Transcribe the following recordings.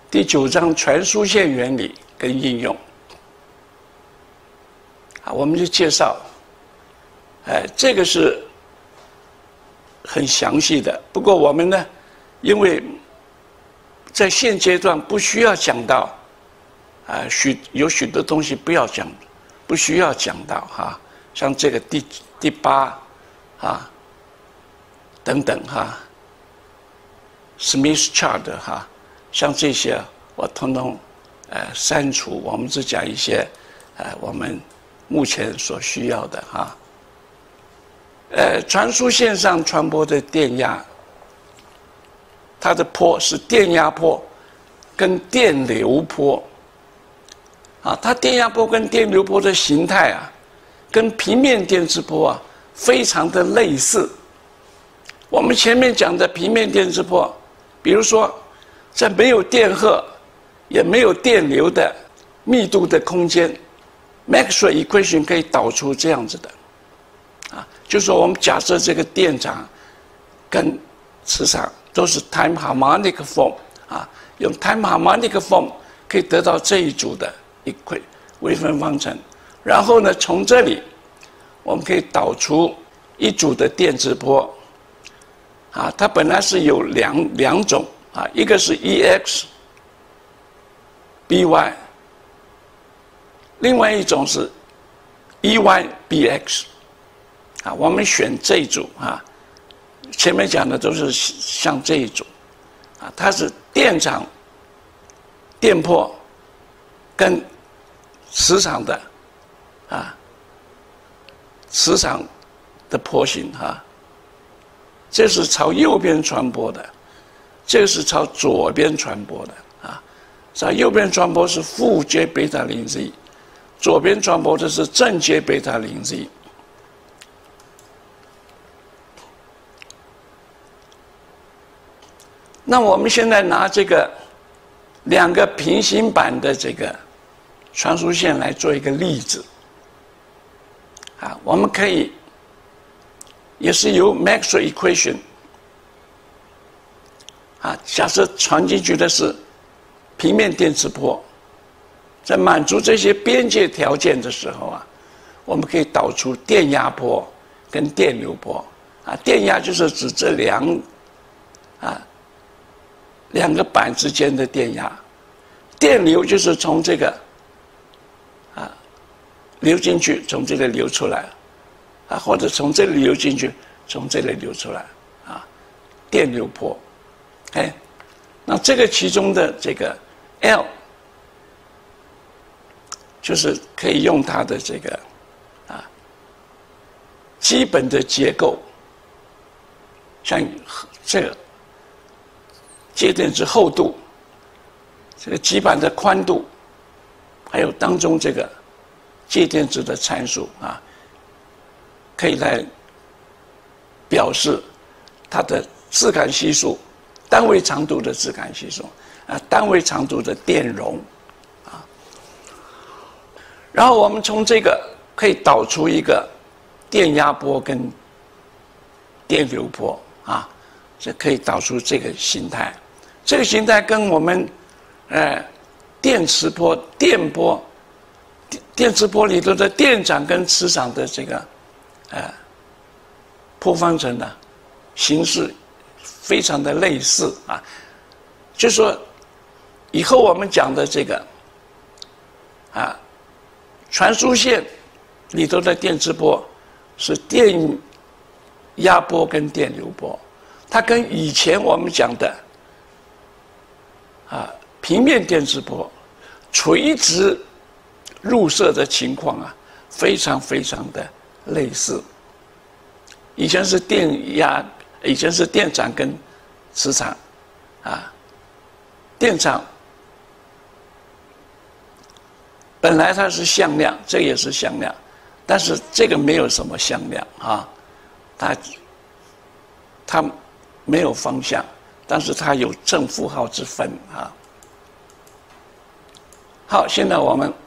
第9章传输线原理跟应用。我们就介绍，这个是很详细的。不过我们呢，因为在现阶段不需要讲到，有许多东西不需要讲到哈，像这个第8等等Smith chart 像这些我统统删除，我们只讲一些我们目前所需要的传输线上传播的电压，它的波是电压波跟电流波它电压波跟电流波的形态跟平面电磁波非常的类似。我们前面讲的平面电磁波，比如说在没有电荷也没有电流的密度的空间， Maxwell equation 可以导出这样子的就是说我们假设这个电场跟磁场都是 time harmonic form 用 time harmonic form 可以得到这一组的微分方程，然后呢从这里我们可以导出一组的电磁波它本来是有两种一个是 EX BY， 另外一种是 EY BX我们选这一组前面讲的都是像这一组它是电场电波跟磁场的磁场的波形这是朝右边传播的，这个是朝左边传播的朝右边传播是负 J 贝塔0 Z， 左边传播的是正 J 贝塔0 Z。那我们现在拿这个2个平行版的这个传输线来做一个例子我们可以也是由 Maxwell equation 假设传进去的是平面电磁波，在满足这些边界条件的时候我们可以导出电压波跟电流波电压就是指这两个板之间的电压，电流就是从这个流进去，从这里流出来或者从这里流进去，从这里流出来电流波。那这个其中的这个 L 就是可以用它的这个基本的结构，像这个介电子厚度，这个基板的宽度，还有当中这个介电子的参数可以来表示它的质感系数，单位长度的质感系数单位长度的电容然后我们从这个可以导出一个电压波跟电流波这可以导出这个形态。这个形态跟我们电磁波、电波、电磁波里头的电场跟磁场的这个波方程的形式非常的类似就是说以后我们讲的这个传输线里头的电磁波是电压波跟电流波，它跟以前我们讲的平面电磁波垂直入射的情况非常非常的类似。以前是电压，以前是电场跟磁场电场本来它是向量，这个也是向量，但是这个没有什么向量它没有方向，但是它有正负号之分好，现在我们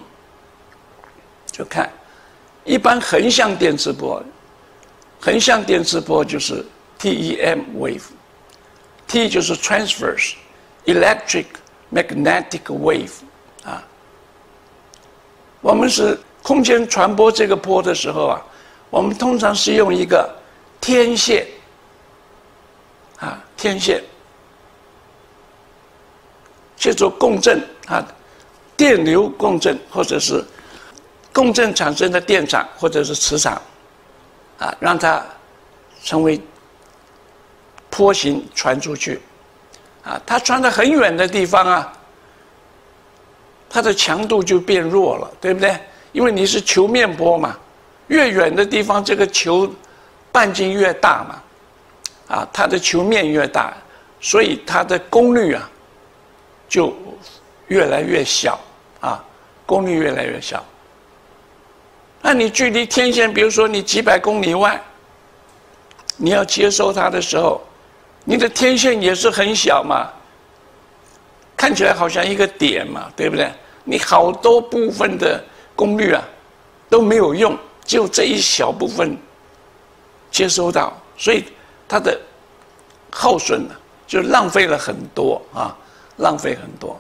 就看一般横向电磁波，横向电磁波就是 TEM wave，T 就是 transverse electric magnetic wave 啊。我们是空间传播这个波的时候啊，我们通常是用一个天线啊，天线借助共振啊，电流共振或者是共振产生的电场或者是磁场啊，让它成为波形传出去啊，它传到很远的地方啊，它的强度就变弱了，对不对？因为你是球面波嘛，越远的地方这个球半径越大嘛，啊，它的球面越大，所以它的功率啊就越来越小啊，功率越来越小。那你距离天线，比如说你几百公里外，你要接收它的时候，你的天线也是很小嘛，看起来好像一个点嘛，对不对？你好多部分的功率啊都没有用，只有这一小部分接收到，所以它的耗损呢就浪费了很多啊，浪费很多。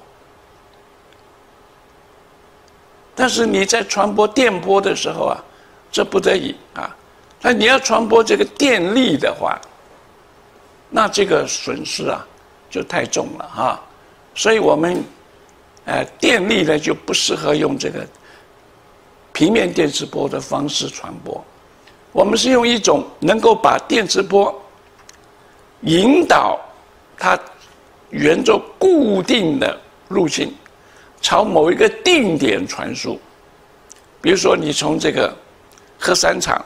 但是你在传播电波的时候啊，这不得已啊，那你要传播这个电力的话，那这个损失啊就太重了啊，所以我们电力呢就不适合用这个平面电磁波的方式传播，我们是用一种能够把电磁波引导它沿着固定的路径朝某一个定点传输。比如说你从这个核三厂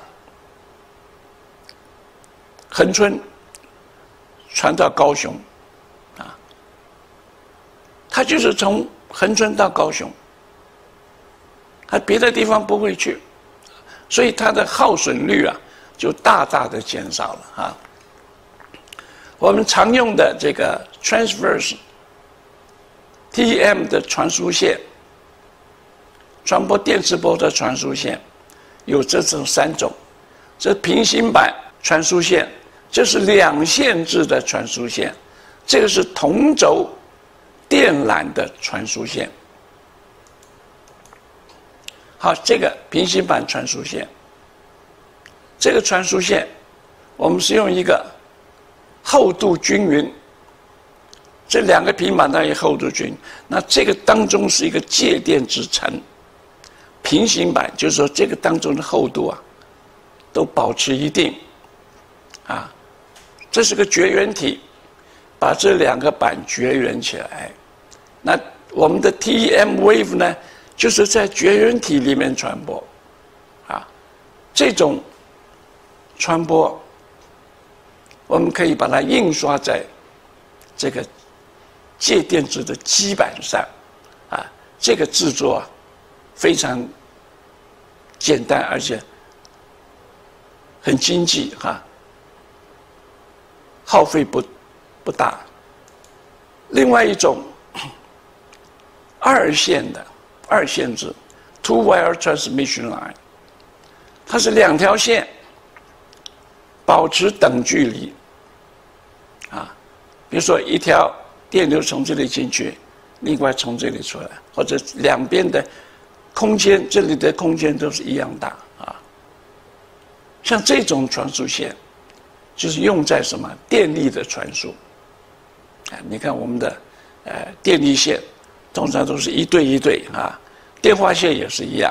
恒春传到高雄啊，它就是从恒春到高雄，它别的地方不会去，所以它的耗损率啊就大大的减少了啊。我们常用的这个 transverse TEM 的传输线，传播电磁波的传输线有这种3种，这平行板传输线，这是2线制的传输线，这个是同轴电缆的传输线。好，这个平行板传输线，这个传输线我们是用一个厚度均匀，这2个平板它也厚度均匀，那这个当中是一个介电之层，平行板就是说这个当中的厚度啊都保持一定啊，这是个绝缘体，把这2个板绝缘起来，那我们的 TEM wave 呢就是在绝缘体里面传播啊，这种传播我们可以把它印刷在这个介电子的基板上啊，这个制作啊非常简单，而且很经济哈，耗费不大。另外一种2线制 two wire transmission line， 它是2条线保持等距离啊，比如说一条电流从这里进去，另外从这里出来，或者2边的空间，这里的空间都是一样大啊。像这种传输线就是用在什么电力的传输啊，你看我们的电力线通常都是一对一对啊，电话线也是一样。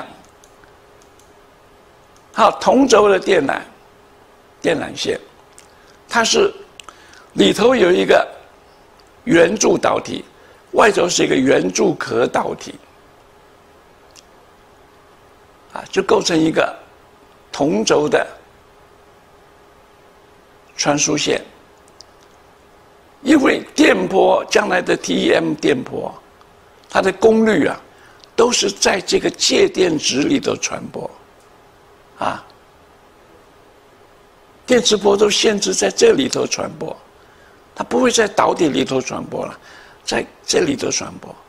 好，同轴的电缆线，它是里头有一个圆柱导体，外头是一个圆柱壳导体啊，就构成一个同轴的传输线。因为电波将来的 TEM 电波，它的功率啊都是在这个介电子里头传播啊，电磁波都限制在这里头传播，它不会在导体里头传播了，在这里头传播。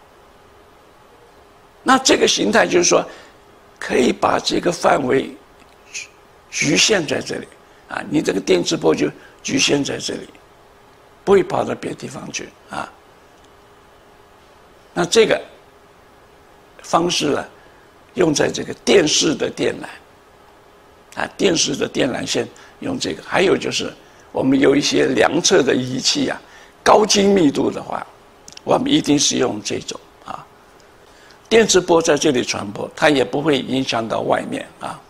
那这个形态就是说，可以把这个范围局限在这里啊，你这个电磁波就局限在这里，不会跑到别的地方去啊。 那这个方式呢，用在这个电视的电缆，电视的电缆线用这个。还有就是我们有一些量测的仪器啊，高精密度的话，我们一定是用这种啊，电磁波在这里传播，它也不会影响到外面啊。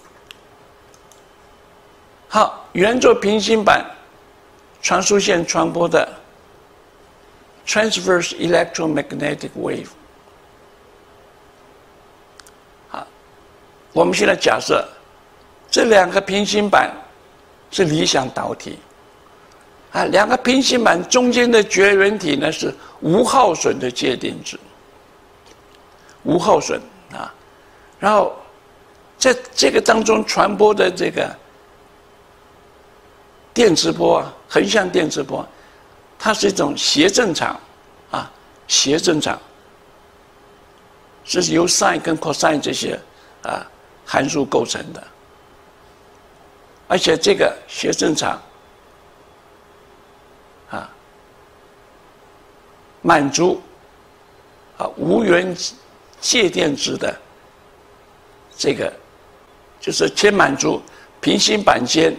好，沿着平行板传输线传播的 transverse electromagnetic wave。好，我们现在假设这两个平行板是理想导体，两个平行板中间的绝缘体呢是无耗损的介电子，无耗损啊，然后在这个当中传播的这个电磁波啊，横向电磁波，它是一种谐振场啊，谐振场是由 sin 跟 cosine 这些函数构成的，而且这个谐振场满足无源介电子的这个，就是先满足平行板间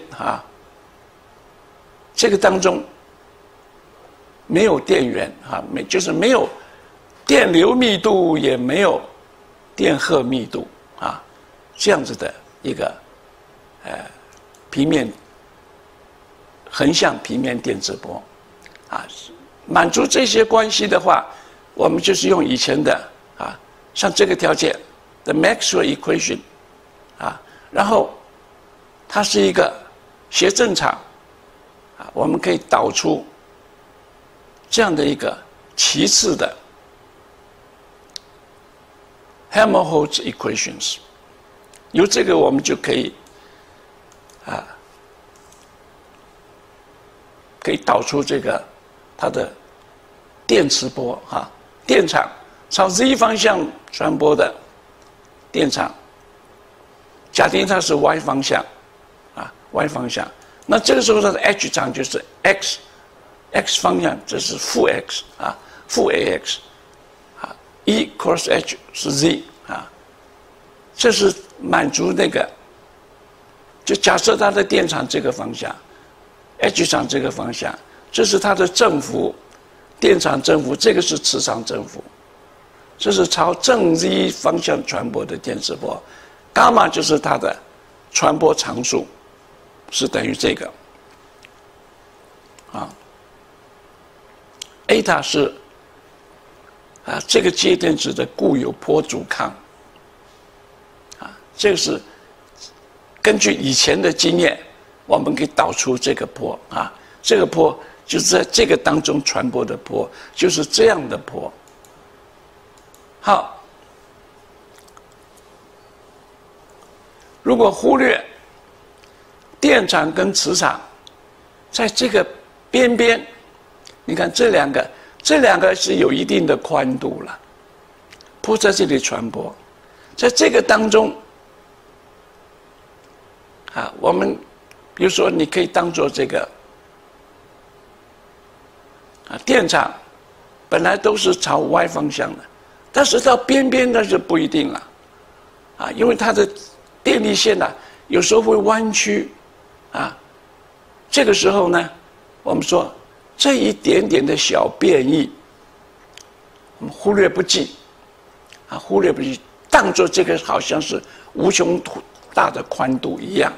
这个当中没有电源就是没有电流密度，也没有电荷密度这样子的一个平面横向平面电磁波满足这些关系的话，我们就是用以前的像这个条件的 Maxwell equation 然后它是一个谐振场我们可以导出这样的一个其次的 Helmholtz equations， 由这个我们就可以可以导出这个它的电磁波电场朝 z 方向传播的电场，假定它是 y 方向y 方向，那这个时候它的 H 场就是 x 方向，这是负 x负 ax E cross H 是 z 这是满足那个，就假设它的电场这个方向 H 场这个方向，这是它的振幅，电场振幅，这个是磁场振幅，这是朝正 z 方向传播的电磁波，伽马就是它的传播常数，是等于这个，eta 塔是这个介电子的固有波阻抗这个是根据以前的经验，我们可以导出这个波这个波就是在这个当中传播的波，就是这样的波。好，如果忽略电场跟磁场在这个边边，你看这两个是有一定的宽度了，波在这里传播，在这个当中我们比如说你可以当做这个电场本来都是朝 y 方向的，但是到边边那就不一定了因为它的电力线有时候会弯曲这个时候呢，我们说这一点点的小变异我们忽略不计当作这个好像是无穷大的宽度一样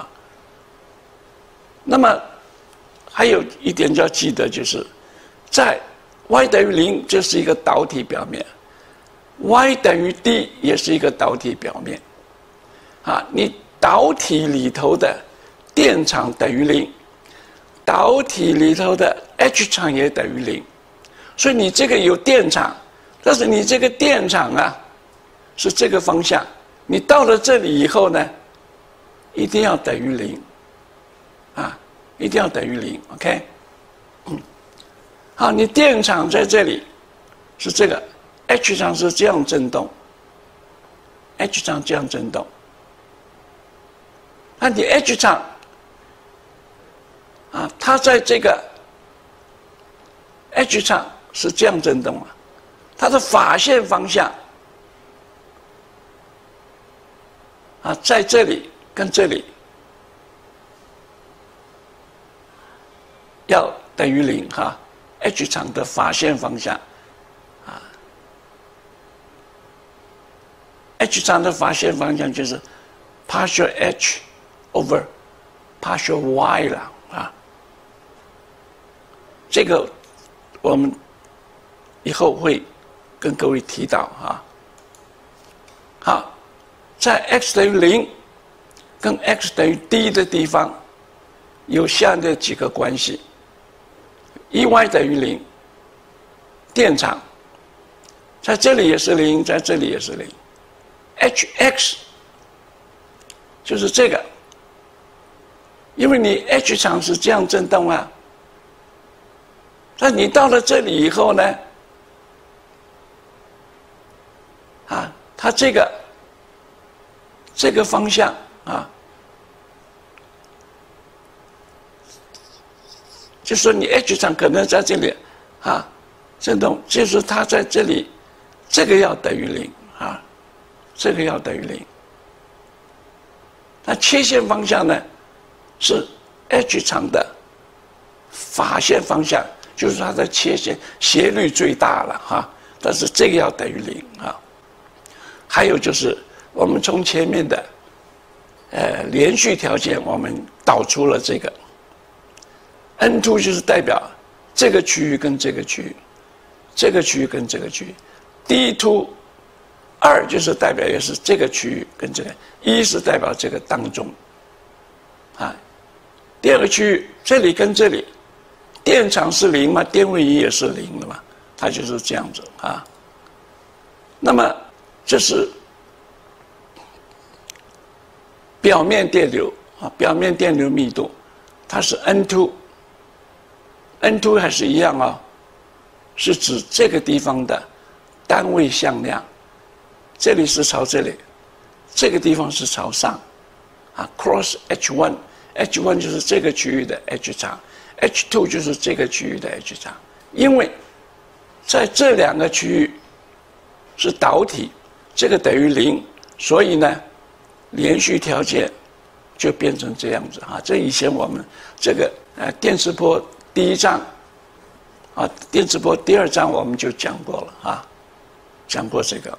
那么还有一点要记得，就是在 y 等于0，这是一个导体表面 ，y 等于 d 也是一个导体表面你导体里头的电场等于0，导体里头的 H 场也等于0，所以你这个有电场，但是你这个电场是这个方向，你到了这里以后呢，一定要等于0一定要等于0 ，OK？ 好，你电场在这里是这个 H 场是这样振动 ，H 场这样振动，那你 H 场它在这个 H 场是这样振动它的法线方向啊，在这里跟这里要等于0哈 ，H 场的法线方向啊 ，H 场的法线方向就是 partial H over partial Y 了啊。这个我们以后会跟各位提到啊。好，在 x 等于0跟 x 等于 d 的地方有下列几个关系 ：E_y 等于0，电场在这里也是0，在这里也是0。Hx 就是这个，因为你 H 场是这样震动啊。那你到了这里以后呢？啊，它这个方向啊，就说你 H 场可能在这里啊，震动，就是它在这里，这个要等于0啊，这个要等于0。那切线方向呢，是 H 场的法线方向。就是它的切线斜率最大了哈，但是这个要等于0啊。还有就是我们从前面的连续条件，我们导出了这个 N2 就是代表这个区域跟这个区域，这个区域跟这个区域 ，D2 2就是代表也是这个区域跟这个，1是代表这个当中啊。第二个区域这里跟这里。电场是0嘛，电位仪也是0的嘛，它就是这样子啊。那么这是表面电流啊，表面电流密度，它是 N2 还是一样啊？是指这个地方的单位向量，这里是朝这里，这个地方是朝上啊 ，cross H1 就是这个区域的 H 场。H2 就是这个区域的 H 场，因为在这2个区域是导体，这个等于0，所以呢，连续条件就变成这样子啊。这以前我们这个电磁波第1章啊，电磁波第2章我们就讲过了啊，讲过这个。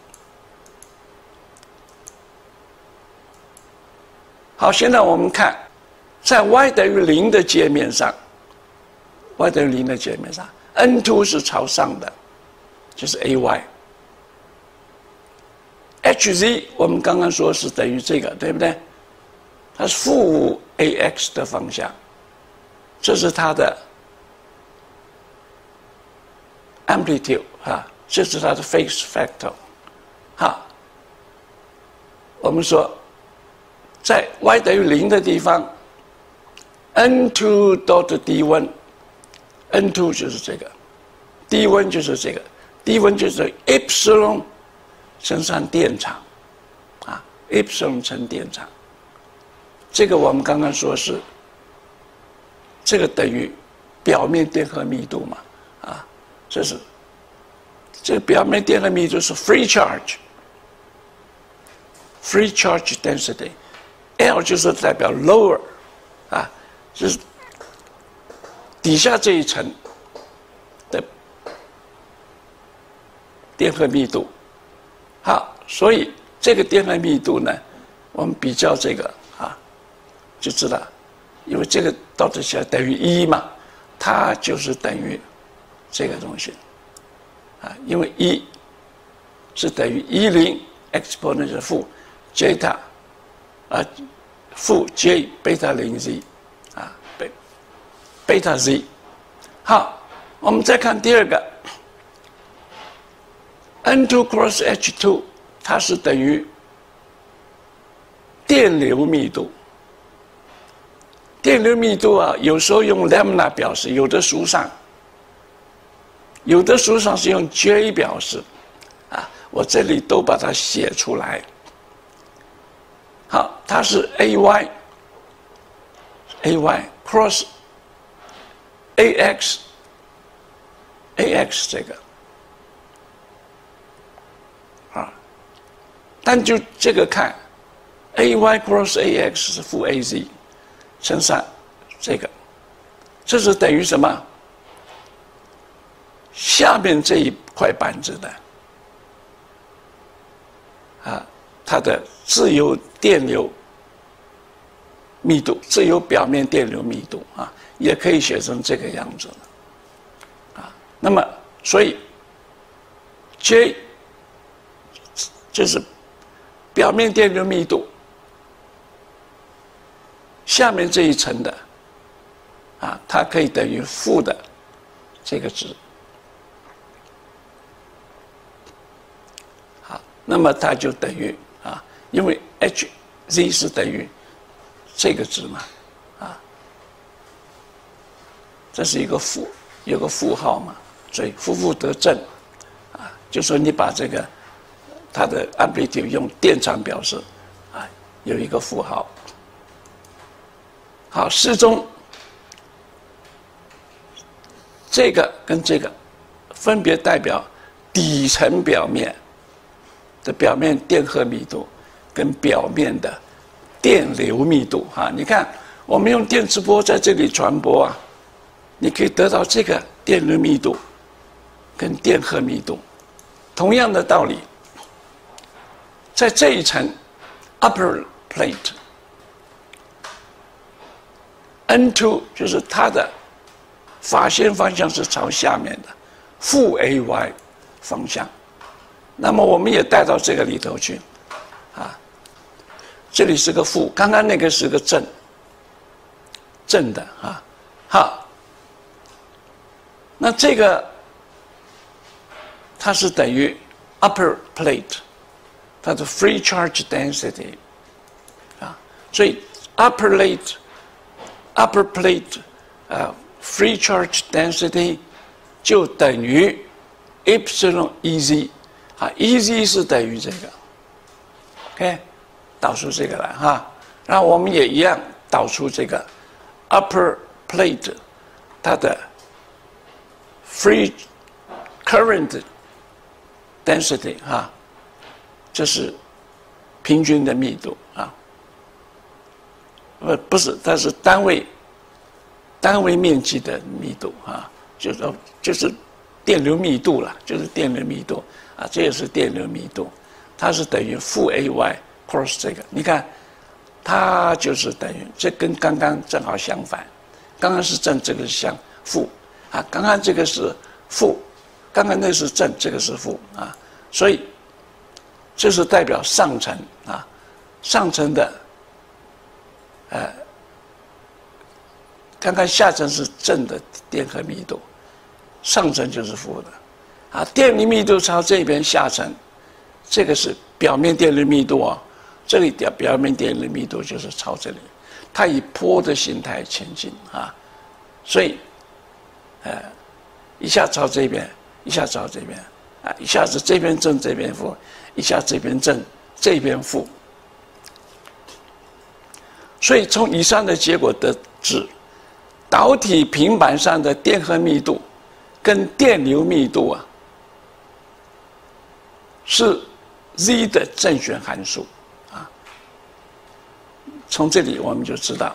好，现在我们看。在 y 等于0的界面上 ，y 等于0的界面上 ，N2 是朝上的，就是 AY。HZ 我们刚刚说是等于这个，对不对？它是负AX 的方向，这是它的 amplitude 啊，这是它的 phase factor。好，我们说在 y 等于0的地方。N2 dot D1，N2 就是这个 ，D1 就是这个 ，D1 就是 epsilon 乘上电场，啊 ，epsilon 乘电场，这个我们刚刚说是，这个等于表面电荷密度嘛，啊，这是这个表面电荷密度是 free charge，free charge density，L 就是代表 lower， 啊。就是底下这一层的电荷密度，好，所以这个电荷密度呢，我们比较这个啊，就知道，因为这个到底下等于1嘛，它就是等于这个东西啊，因为1是等于10 exponent 负 j 塔啊负 j 贝塔0 z。贝塔 z， 好，我们再看第2个 ，N2 cross H2， 它是等于电流密度。电流密度啊，有时候用 lambda 表示，有的书上是用 J 表示，啊，我这里都把它写出来。好，它是 AY cross AX 这个但就这个看 ，ay cross ax 是负 az 乘上这个，这是等于什么？下面这一块板子的它的自由电流密度、自由表面电流密度也可以写成这个样子那么所以 J 就是表面电流密度，下面这一层的它可以等于负的这个值。好，那么它就等于因为 hz 是等于这个值嘛这是一个负，有个负号嘛，所以负负得正就说你把这个它的 amplitude 用电场表示有一个负号。好，适中这个跟这个分别代表底层表面的表面电荷密度跟表面的电流密度你看我们用电磁波在这里传播你可以得到这个电流密度跟电荷密度。同样的道理，在这一层 upper plate N2 就是它的发现方向是朝下面的负 ay 方向，那么我们也带到这个里头去这里是个负，刚刚那个是个正的好，那这个它是等于 upper plate 它的 free charge density 所以 upper plate free charge density 就等于 epsilon ez ez 是等于这个 OK 导出这个来然后我们也一样导出这个 upper plate 它的 free current density 这是平均的密度不是，它是单位面积的密度就是电流密度了，就是电流密度这也是电流密度，它是等于负 ay cross 这个，你看它就是等于，这跟刚刚正好相反，刚刚是正，这个是相负刚刚这个是负，刚刚那是正，这个是负所以这是代表上层上层的刚刚下层是正的电荷密度，上层就是负的电离密度朝这边下层，这个是表面电流密度这里的表面电流密度就是朝这里，它以波的形态前进所以一下朝这边，一下朝这边一下子这边正这边负，一下这边正这边负。所以从以上的结果得知，导体平板上的电荷密度跟电流密度是 z 的正弦函数从这里我们就知道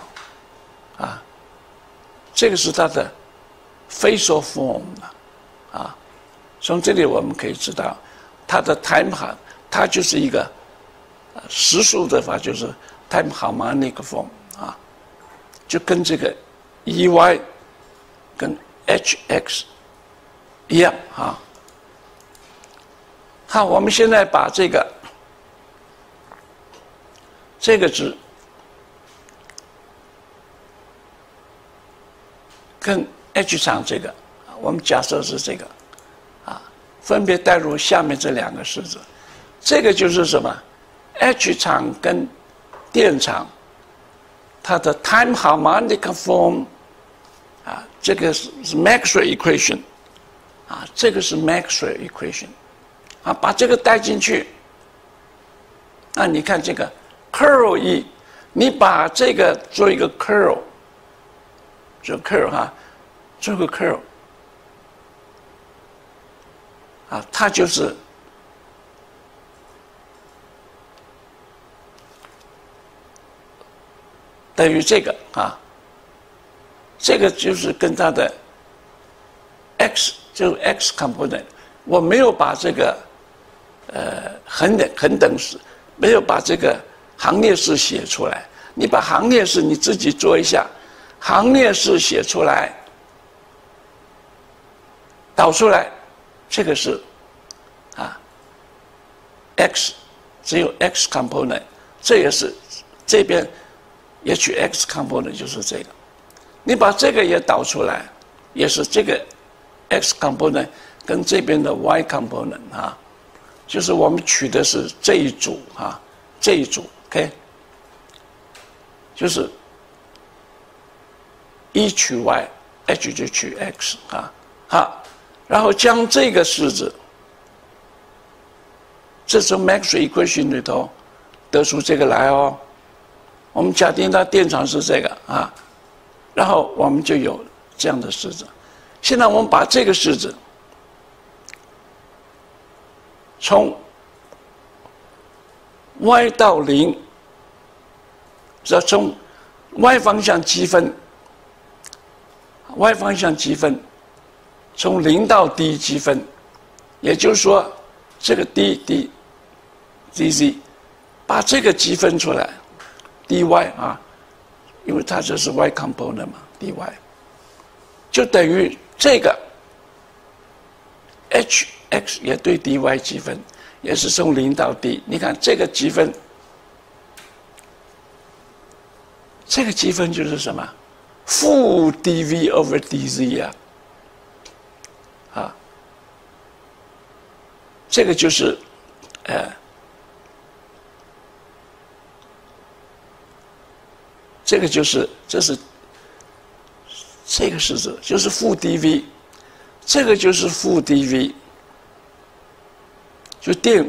这个是它的 Faisal form 从这里我们可以知道它的 time 它就是一个实数的话就是 time harmonic form 就跟这个 EY 跟 HX 一样好，我们现在把这个值跟 H 场这个，我们假设是这个分别带入下面这两个式子，这个就是什么 ？H 场跟电场，它的 time harmonic form 这个是 Maxwell equation 这个是 Maxwell equation 把这个带进去，你看这个 curl 一，你把这个做一个 curl， 做 curl 做个 curl 它就是等于这个啊，这个就是跟它的 x 就是 x component， 我没有把这个恒等式，没有把这个行列式写出来。你把行列式你自己做一下，行列式写出来，导出来，这个是啊 x 只有 x component， 这也是这边也取 x component 就是这个。你把这个也导出来，也是这个 x component 跟这边的 y component 啊，就是我们取的是这一组啊，这一组 ，OK， 就是一取 y，h 就取 x 啊，好，然后将这个式子，这从 Maxwell equation 里头得出这个来哦。我们假定它电场是这个啊。然后我们就有这样的式子。现在我们把这个式子从 y 到0，要从 y 方向积分 ，y 方向积分，从0到 d 积分，也就是说，这个 dz， 把这个积分出来 ，dy 啊。因为它这是 y component 嘛 ，dy 就等于这个 hx 也对 dy 积分，也是从0到 d。你看这个积分，这个积分就是什么？负 dv over dz 啊，啊，这个就是这个就是这是这个式子就是负 dv， 这个就是负 dv， 就电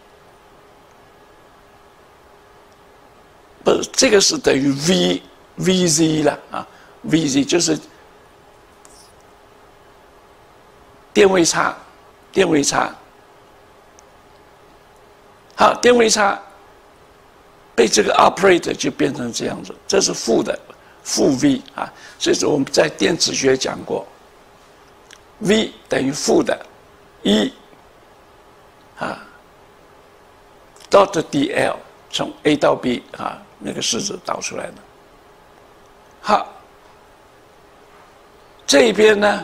不是这个是等于 vz 了啊 ，vz 就是电位差，电位差。好，电位差。被这个 operator 就变成这样子，这是负的，负 v 啊，所以说我们在电子学讲过 ，v 等于负的1啊 dot dl 从 a 到 b 啊那个式子导出来的。好，这一边呢，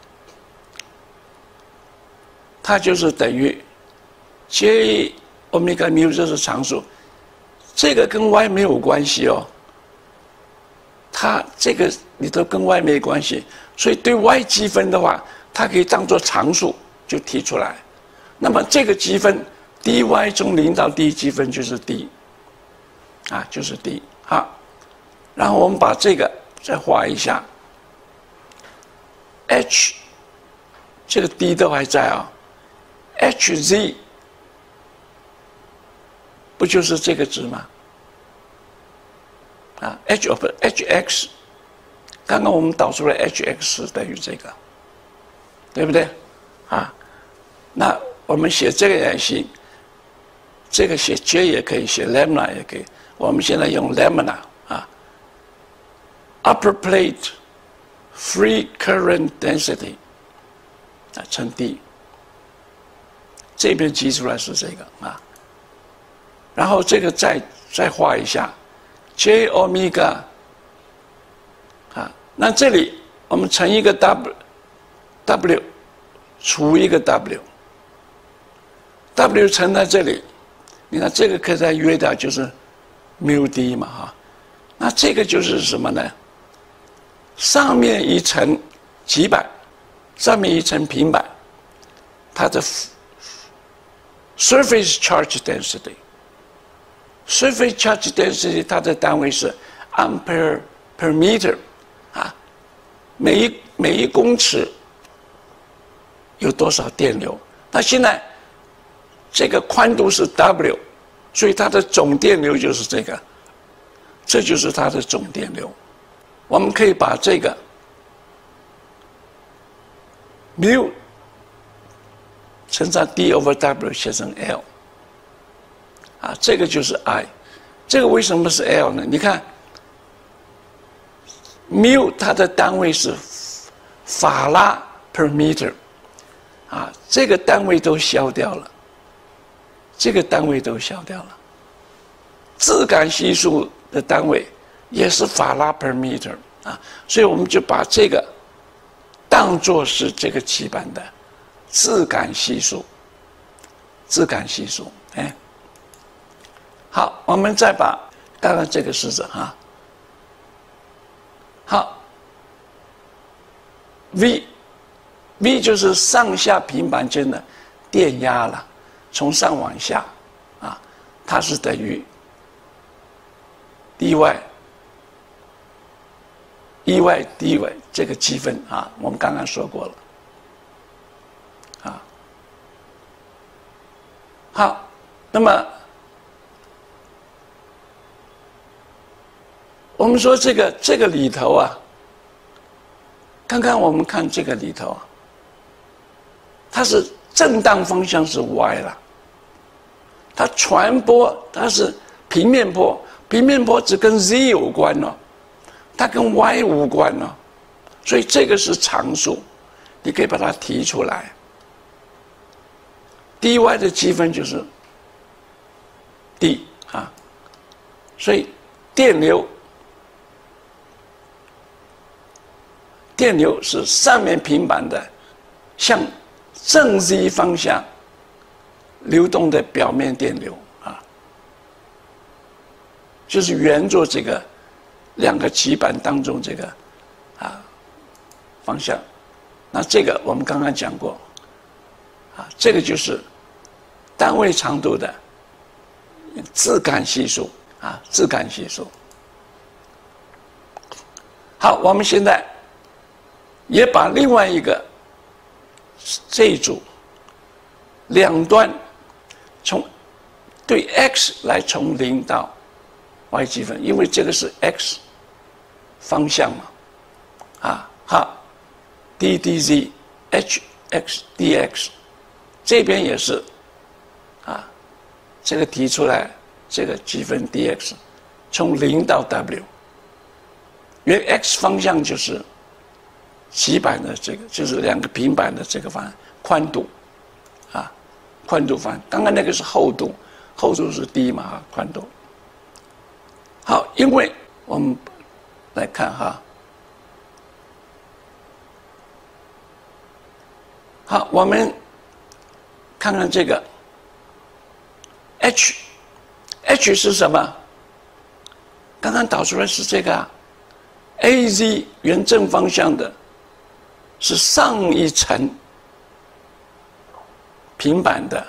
它就是等于 j omega mu 这是常数。这个跟 y 没有关系哦，它这个里头跟 y 没关系，所以对 y 积分的话，它可以当作常数就提出来。那么这个积分 dy 从0到 d 积分就是 d， 啊，就是 d。好，然后我们把这个再画一下 ，h 这个 d 都还在啊 ，hz。不就是这个值吗？啊 ，hx， 刚刚我们导出来 hx 等于这个，对不对？啊，那我们写这个也行，这个写 j 也可以，写 lambda 也可以。我们现在用 lambda 啊 ，upper plate free current density 啊乘 d， 这边记出来是这个啊。然后这个再画一下 ，j omega 啊，那这里我们乘一个 w 除一个 w 乘在这里，你看这个可以再约掉就是 mu d 嘛哈，那这个就是什么呢？上面一层极板，上面一层平板，它的 surface charge density。surface charge density 它的单位是 ampere per meter 啊，每一公尺有多少电流？那现在这个宽度是 W， 所以它的总电流就是这个，这就是它的总电流。我们可以把这个 mu 乘上 d over W 写成 L。啊，这个就是 I， 这个为什么是 L 呢？你看 ，μ 它的单位是法拉 per meter， 啊，这个单位都消掉了，这个单位都消掉了。质感系数的单位也是法拉 per meter 啊，所以我们就把这个当作是这个基板的质感系数，质感系数，哎，好，我们再把刚刚这个式子啊，好 ，V 就是上下平板间的电压了，从上往下啊，它是等于 dy dy 这个积分啊，我们刚刚说过了啊。好，那么我们说这个里头啊，刚刚我们看这个里头啊，它是震荡方向是 y 了，它传播它是平面波，平面波只跟 z 有关哦，它跟 y 无关哦，所以这个是常数，你可以把它提出来。dy 的积分就是 d 啊，所以电流是上面平板的向正 z 方向流动的表面电流啊，就是沿着这个两个基板当中这个啊方向。那这个我们刚刚讲过啊，这个就是单位长度的质感系数啊，质感系数。好，我们现在也把另外一个这一组两端从对 x 来从0到 y 积分，因为这个是 x 方向嘛，啊，好 d dz h x dx 这边也是啊，这个提出来这个积分 dx 从0到 w， 因为 x 方向就是基板的这个就是两个平板的这个宽度啊，宽度刚刚那个是厚度，厚度是 d 嘛，宽度。好，因为我们来看哈，好，我们看看这个 h 是什么？刚刚导出来是这个啊 ，az 原正方向的是上一层平板的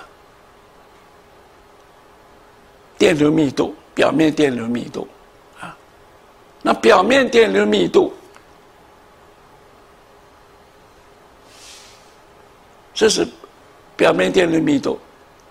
电流密度，表面电流密度啊。那表面电流密度，这是表面电流密度。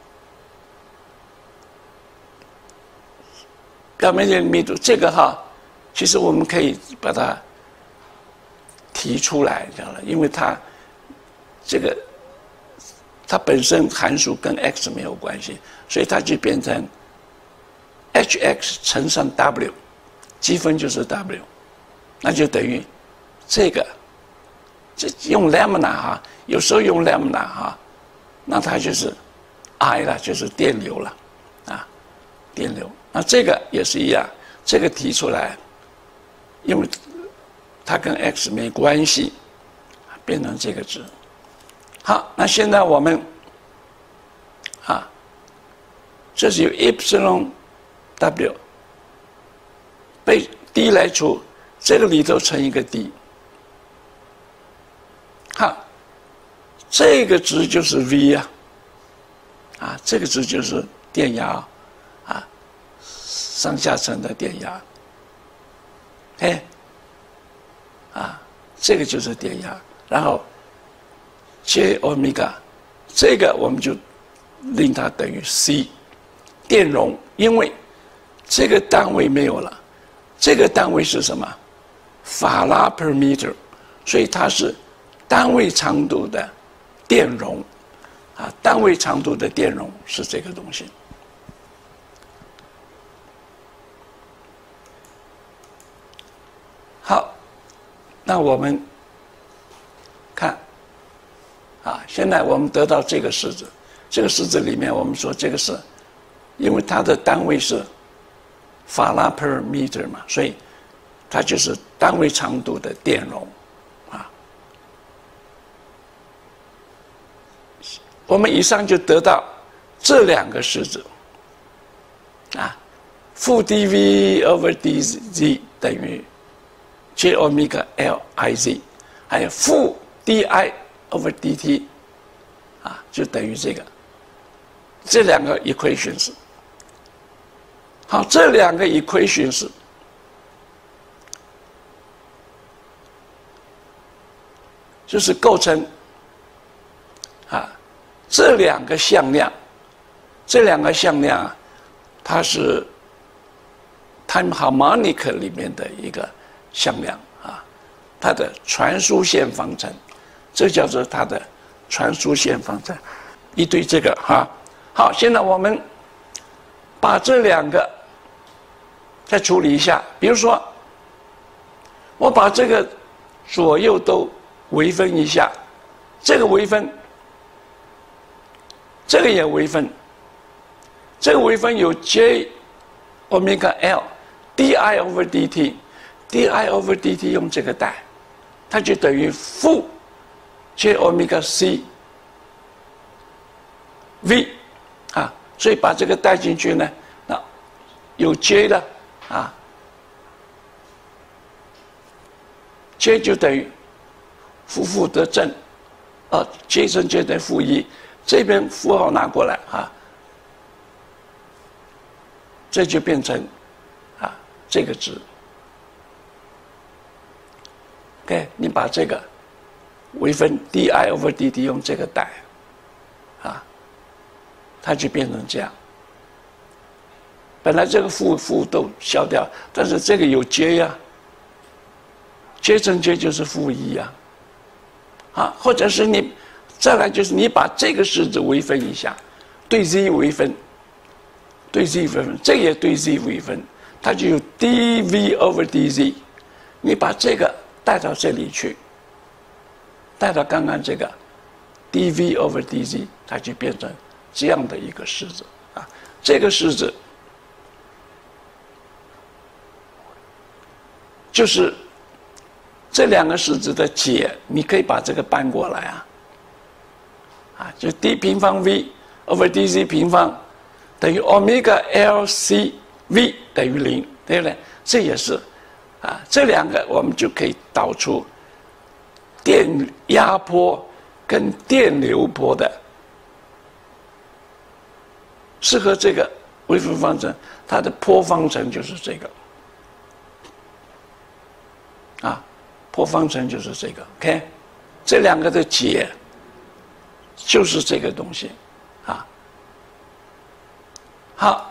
表面电流密度这个哈，其实我们可以把它提出来，知道了，因为它这个它本身函数跟 x 没有关系，所以它就变成 hx 乘上 w， 积分就是 w， 那就等于这个，这用 lambda 哈，有时候用 lambda 哈，那它就是 I 了，就是电流了，啊，电流。那这个也是一样，这个提出来，因为它跟 x 没关系，变成这个值。好，那现在我们啊，这是由 epsilon w 被 d 来除，这个里头乘一个 d。好，这个值就是 v 啊，啊，这个值就是电压啊，上下层的电压。哎，啊，这个就是电压，然后 j 欧米伽，这个我们就令它等于 c 电容，因为这个单位没有了，这个单位是什么？法拉 per meter， 所以它是单位长度的电容，啊，单位长度的电容是这个东西。好， 那我们看啊，现在我们得到这个式子，这个式子里面我们说这个是，因为它的单位是法拉 per meter 嘛，所以它就是单位长度的电容啊。我们以上就得到这两个式子啊，负 dV over dz 等于 j omega L I z， 还有负 di over dt 啊，就等于这两个 equations。好，这两个 equations 就是构成啊这两个向量，啊，它是 time harmonic 里面的一个向量啊，它的传输线方程，这叫做它的传输线方程。一堆这个哈，好，现在我们把这两个再处理一下，比如说，我把这个左右都微分一下，这个微分，这个也微分，这个微分有 j omega L di over dt，di over dt 用这个代，它就等于负 j omega c v 啊，所以把这个带进去呢，那有 j 的啊 ，j 就等于负得正，j 乘 j 等于负1，这边符号拿过来啊，这就变成啊这个值。OK， 你把这个微分 di over dt 用这个代啊，它就变成这样。本来这个负都消掉，但是这个有 j 啊 ，j 乘 j 就是负1啊，啊，或者是你再来就是你把这个式子微分一下，对 z 微分，这也对 z 微分，它就有 dv over dz， 你把这个带到这里去，带到刚刚这个 dv over dz， 它就变成这样的一个式子啊。这个式子就是这两个式子的解，你可以把这个搬过来啊，就 d 平方 v over dz 平方等于 omega LC v 等于0，对不对？这也是啊，这两个我们就可以导出电压波跟电流波的，适合这个微分方程，它的波方程就是这个啊，波方程就是这个 ，OK， 这两个的解就是这个东西啊。好，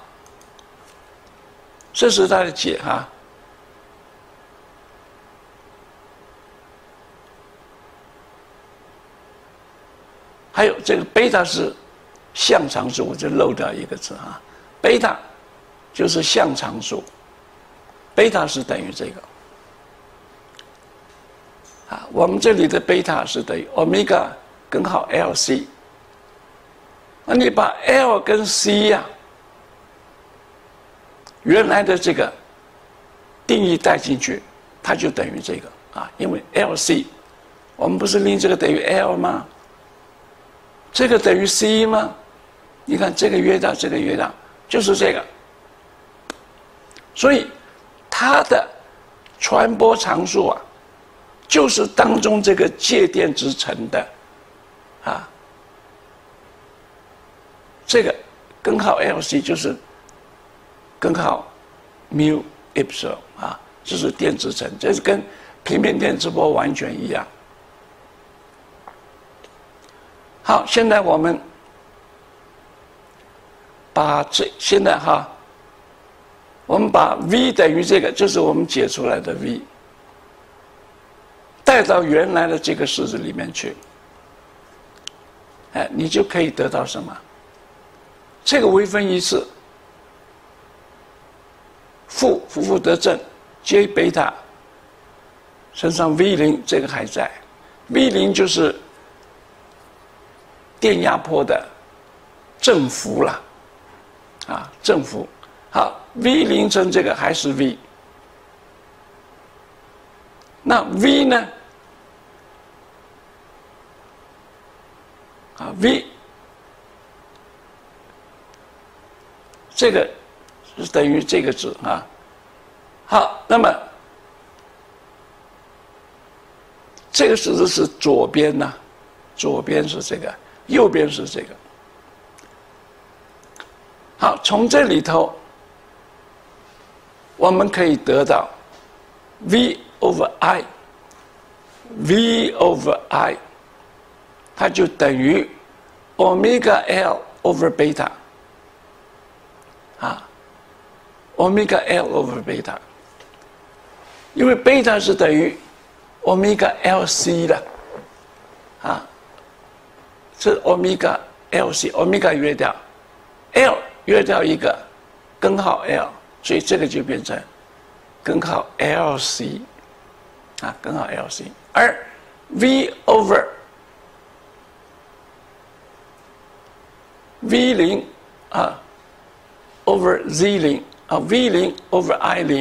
这是它的解哈。还有这个贝塔是相常数，我就漏掉一个字啊，贝塔就是相常数，贝塔是等于这个啊，我们这里的贝塔是等于 omega 根号 LC， 那你把 L 跟 C 呀，原来的这个定义带进去，它就等于这个啊，因为 LC， 我们不是令这个等于 L 吗？这个等于 C 吗？你看这个约到这个约到，就是这个。所以它的传播常数啊，就是当中这个介电子层的啊，这个根号 LC 就是根号 mu epsilon 啊，这是电子层，这是跟平面电磁波完全一样。好，现在我们把现在哈，我们把 v 等于这个，就是我们解出来的 v， 带到原来的这个式子里面去，哎，你就可以得到什么？这个微分一次，负得正 j 贝塔乘上 V0，这个还在。V0就是电压波的振幅了，啊，振幅。好 ，V0乘这个还是 V。那 V 呢？啊 ，V 这个是等于这个值啊。好，那么这个式子是左边呢，左边是这个，右边是这个。好，从这里头我们可以得到 V over I，V over I， 它就等于 omega L over beta， 啊 ，omega L over beta， 因为贝塔是等于 omega LC 的，啊，是 omega LC，omega 约掉 L 约掉一个根号 L， 所以这个就变成根号 LC， 啊，根号 LC， 而 V over V0 啊 over Z0 啊 V0 over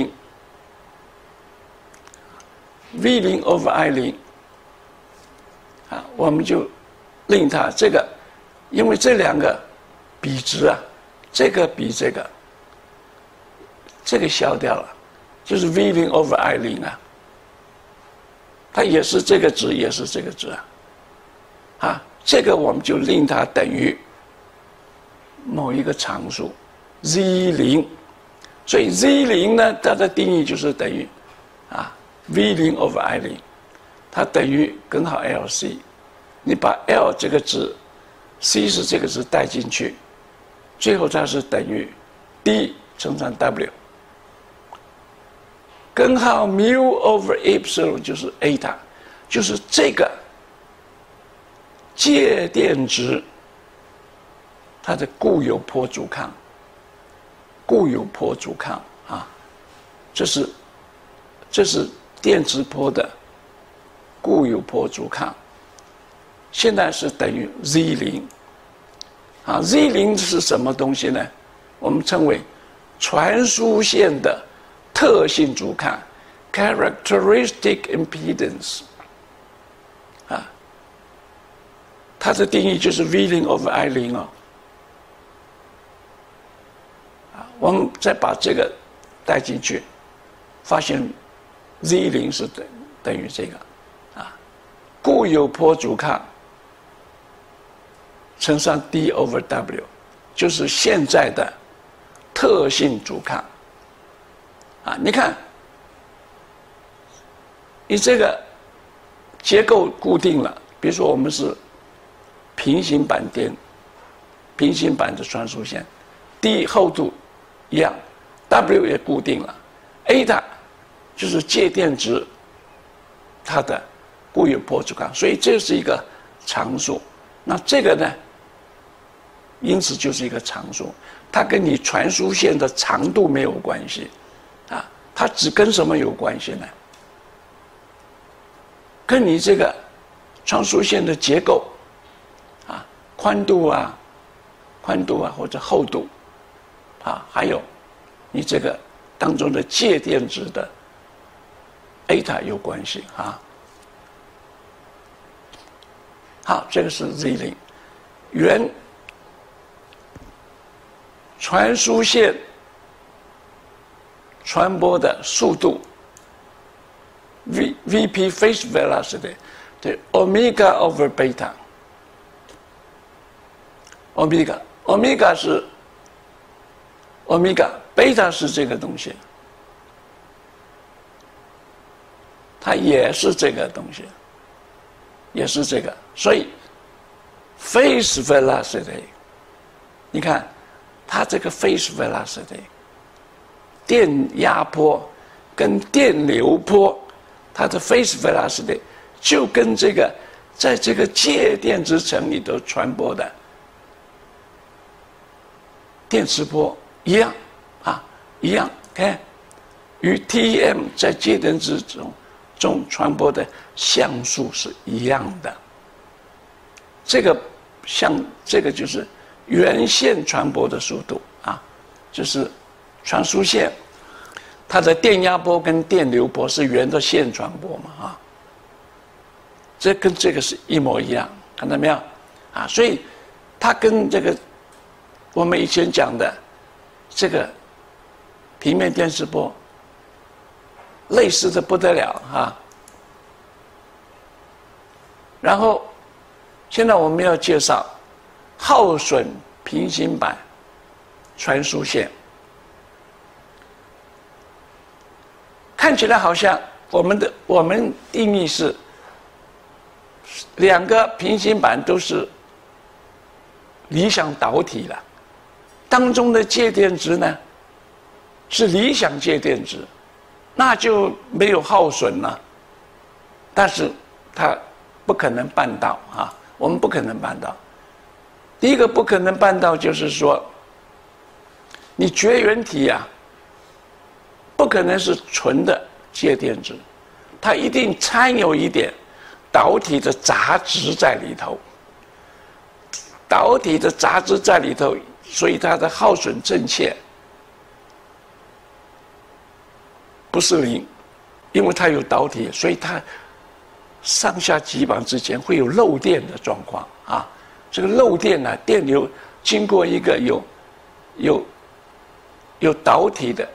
I0。V0 over I0， 啊，我们就令它这个，因为这两个比值啊，这个比这个，这个消掉了，就是 V0 over I0 啊，它也是这个值，也是这个值啊，啊，这个我们就令它等于某一个常数 Z0， 所以 Z0 呢，它的定义就是等于啊。V0 over I0， 它等于根号 LC， 你把 L 这个值 ，C 是这个值带进去，最后它是等于 D 乘上 W， 根号 mu over epsilon 就是 eta， 就是这个介电值它的固有波阻抗，固有波阻抗啊，这是电磁波的固有波阻抗，现在是等于 Z0， 啊 ，Z0 是什么东西呢？我们称为传输线的特性阻抗 （characteristic impedance）， 啊，它的定义就是 V0 over I0 哦，啊，我们再把这个带进去，发现。Z0 是等于这个，啊，固有波阻抗乘上 D over W， 就是现在的特性阻抗，啊，你看，你这个结构固定了，比如说我们是平行板电，平行板的传输线 ，D 厚度一样 ，W 也固定了 ，eta。就是介电值，它的固有波阻抗，所以这是一个常数。那这个呢，因此就是一个常数，它跟你传输线的长度没有关系，啊，它只跟什么有关系呢？跟你这个传输线的结构，啊，宽度啊或者厚度，啊，还有你这个当中的介电值的。eta 有关系啊，好，这个是 Z0， 原传输线传播的速度 VP phase velocity 对 omega over beta， omega 是 omega， beta 是这个东西。它也是这个东西，也是这个，所以 phase velocity， 你看它这个 phase velocity， 电压波跟电流波，它的 phase velocity 就跟这个在这个介电子层里头传播的电磁波一样啊，一样，看与 TEM 在介电子中传播的像素是一样的。这个就是原线传播的速度啊，就是传输线，它的电压波跟电流波是沿着线传播嘛啊，这跟这个是一模一样，看到没有啊？所以它跟这个我们以前讲的这个平面电磁波类似的不得了啊。然后现在我们要介绍耗损平行板传输线，看起来好像我们定义是两个平行板都是理想导体了，当中的介电值呢是理想介电值，那就没有耗损了。但是它不可能办到啊，我们不可能办到。第一个不可能办到就是说，你绝缘体啊，不可能是纯的介电值，它一定掺有一点导体的杂质在里头。导体的杂质在里头，所以它的耗损正切不是零，因为它有导体，所以它上下极板之间会有漏电的状况啊。这个漏电呢，电流经过一个有导体的，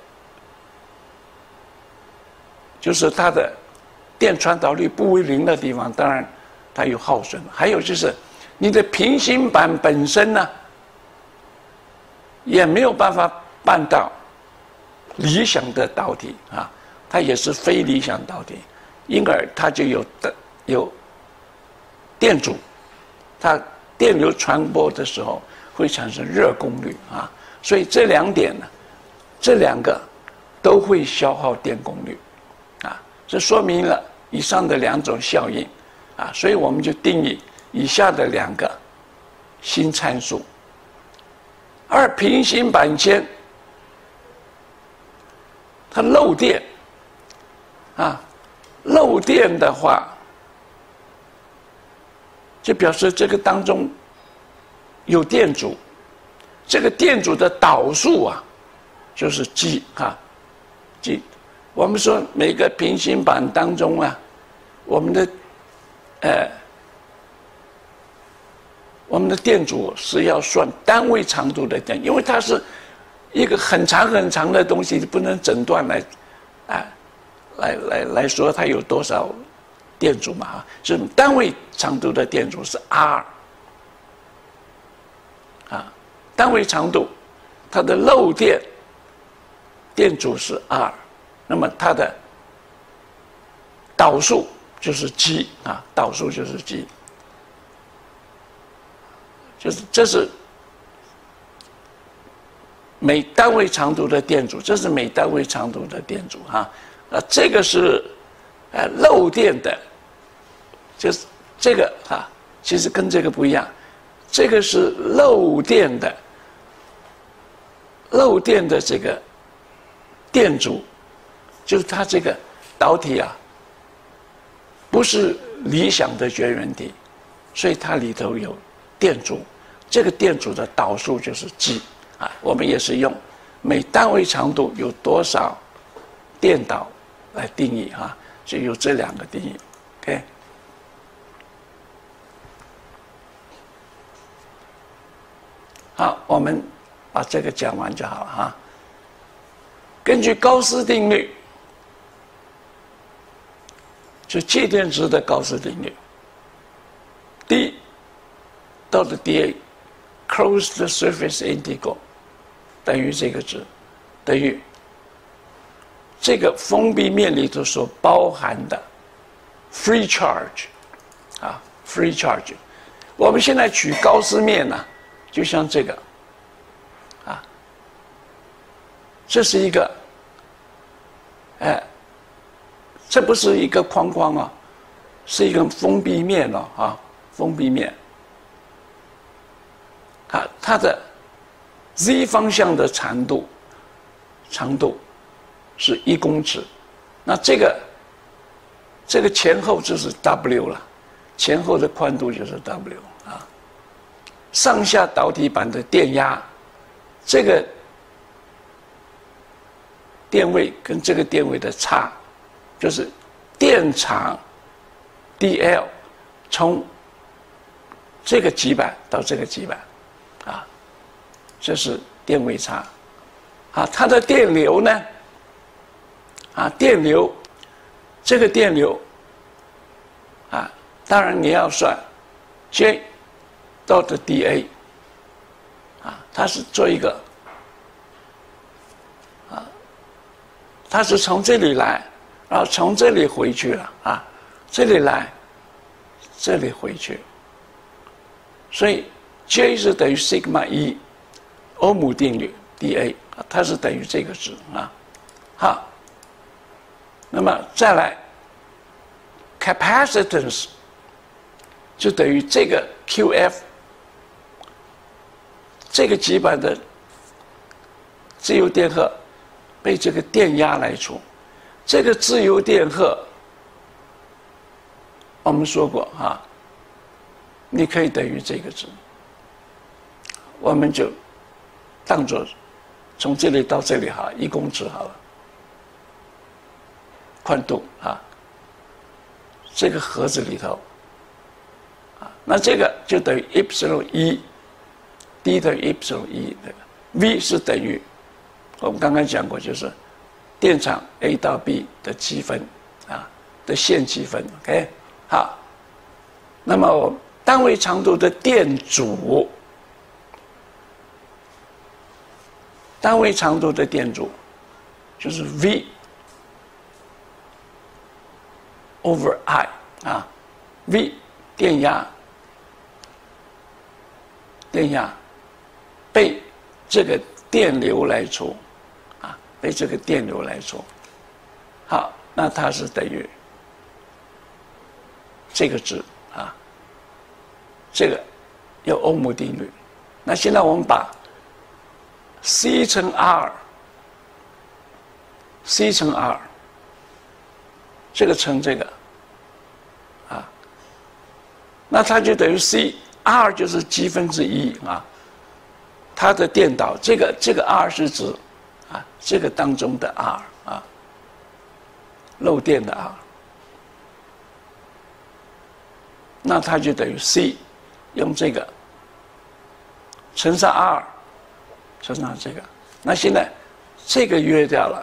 就是它的电传导率不为零的地方，当然它有耗损。还有就是你的平行板本身呢，也没有办法办到理想的导体啊，它也是非理想导体，因而它就有电阻，它电流传播的时候会产生热功率啊，所以这两点呢，这两个都会消耗电功率啊，这说明了以上的两种效应啊，所以我们就定义以下的两个新参数。而平行板间它漏电啊，漏电的话，就表示这个当中有电阻，这个电阻的导数啊，就是 G 啊 ，G。我们说每个平行板当中啊，我们的电阻是要算单位长度的电，因为它是一个很长很长的东西，不能整段来说它有多少电阻嘛啊，是单位长度的电阻是 R 啊，单位长度它的漏电电阻是 R， 那么它的导数就是 G 啊，导数就是 G。这是每单位长度的电阻，这是每单位长度的电阻啊。这个是漏电的，就是这个啊，其实跟这个不一样，这个是漏电的这个电阻，就是它这个导体啊，不是理想的绝缘体，所以它里头有电阻，这个电阻的导数就是 G 啊，我们也是用每单位长度有多少电导来定义啊，就有这两个定义 ，OK。好，我们把这个讲完就好了哈。根据高斯定律，就介电值的高斯定律 ，D 到了 dA closed surface integral 等于这个值，等于这个封闭面里头所包含的 free charge 啊 free charge。我们现在取高斯面呢，就像这个啊，这是一个这不是一个框框啊，是一个封闭面了啊，封闭面。它的 z 方向的长度是1公尺，那这个这个前后就是 W 了，前后的宽度就是 W 啊。上下导体板的电压，这个电位跟这个电位的差，就是电场 dL 从这个极板到这个极板，啊，这是电位差。啊，它的电流呢？啊，电流，这个电流，啊，当然你要算 J 到的 dA， 啊，它是做一个，啊，它是从这里来，然后从这里回去了，啊，这里来，这里回去，所以 J 是等于 sigma 1，欧姆定律 dA。它是等于这个值啊，好，那么再来 capacitance 就等于这个 QF， 这个极板的自由电荷被这个电压来除，这个自由电荷我们说过啊，你可以等于这个值，我们就当作从这里到这里哈，1公尺好了，宽度啊，这个盒子里头，啊，那这个就等于 ε1，D 等于 ε1， 那个 V 是等于我们刚刚讲过，就是电场 A 到 B 的积分啊的线积分 ，OK， 好，那么我单位长度的电阻。单位长度的电阻就是 V over I 啊 ，V 电压被这个电流来除啊，被这个电流来除。好，那它是等于这个值啊，这个有欧姆定律。那现在我们把C 乘 R，C 乘 R， 这个乘这个，啊，那它就等于 C，R 就是1/积啊，它的电导，这个 R 是指啊这个当中的 R 啊，漏电的 R， 那它就等于 C， 用这个乘上 R。乘上这个，那现在这个约掉了，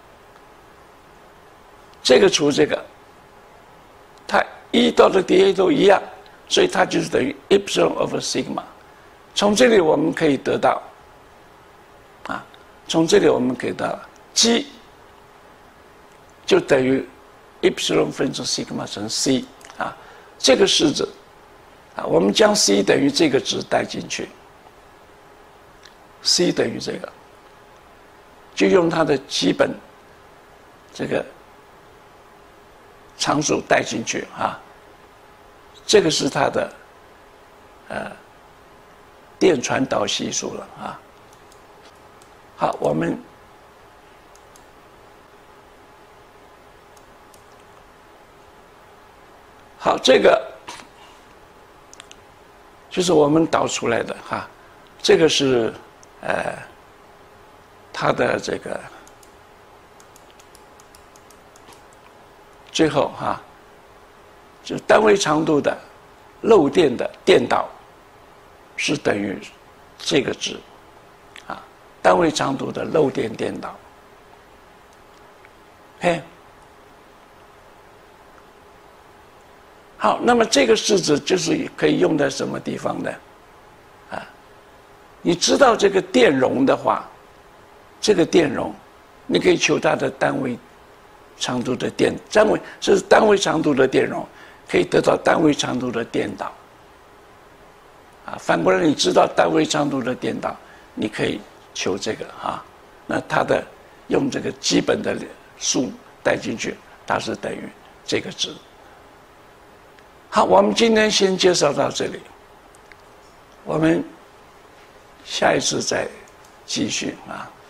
这个除这个，它1到的 dA 都一样，所以它就是等于 epsilon over sigma。从这里我们可以得到，啊，从这里我们可以得到 G 就等于 epsilon 分之 sigma 乘 C 啊，这个式子啊，我们将 C 等于这个值带进去。C 等于这个，就用它的基本这个常数带进去啊。这个是它的电传导系数了啊。好，我们好，这个就是我们导出来的哈，这个是。它的这个最后哈，就单位长度的漏电的电导是等于这个值啊，单位长度的漏电电导。OK， 好，那么这个式子就是可以用在什么地方呢？你知道这个电容的话，这个电容，你可以求它的单位长度的电，是单位长度的电容，可以得到单位长度的电导。啊，反过来你知道单位长度的电导，你可以求这个啊，那它的用这个基本的数带进去，它是等于这个值。好，我们今天先介绍到这里，我们下一次再继续啊。